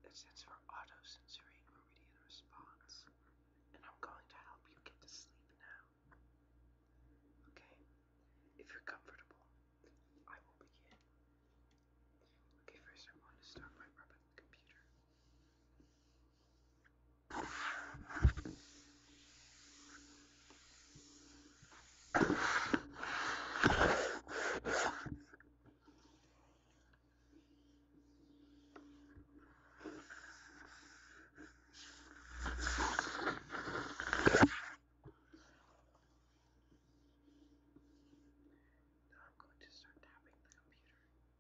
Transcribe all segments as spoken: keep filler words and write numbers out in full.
It stands for autosensory meridian response. And I'm going to help you get to sleep now. Okay? If you're comfortable, I will begin. Okay, first I'm going to start by rubbing the computer. Now I'm going to start tapping the computer.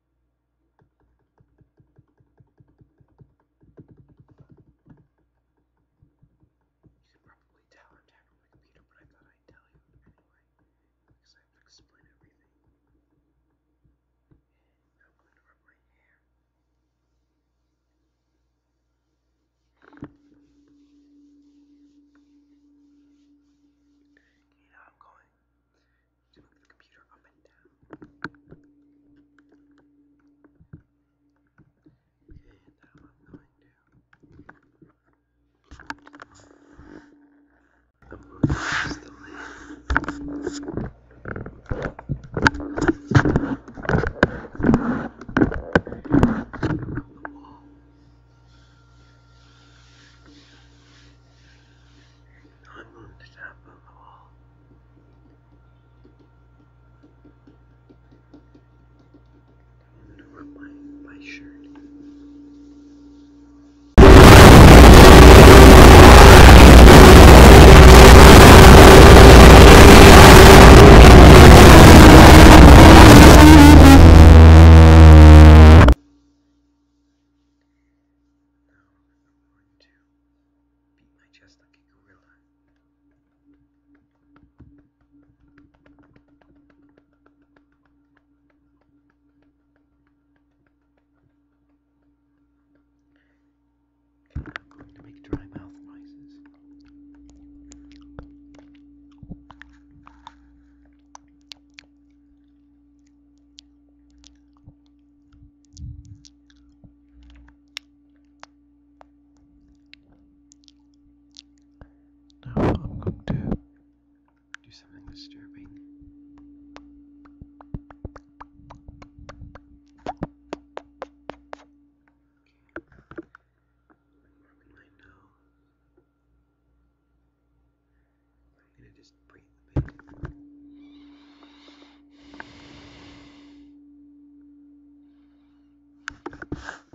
You can probably tell I'm tapping the computer, but I thought I'd tell you anyway, because I have to explain everything. Now I'm going to rub my hair. Okay, now I'm going to move the computer up and down. Okay, now I'm going to I'm going to press the lid. I'm going to tap on the wall. I'm going to rub my, my shirt. Now I'm going to beat my chest like a gorilla. Okay, I'm going to make dry mouth noises. Now I'm going to do something disturbing. I'm rubbing my nose. I'm gonna just breathe a bit.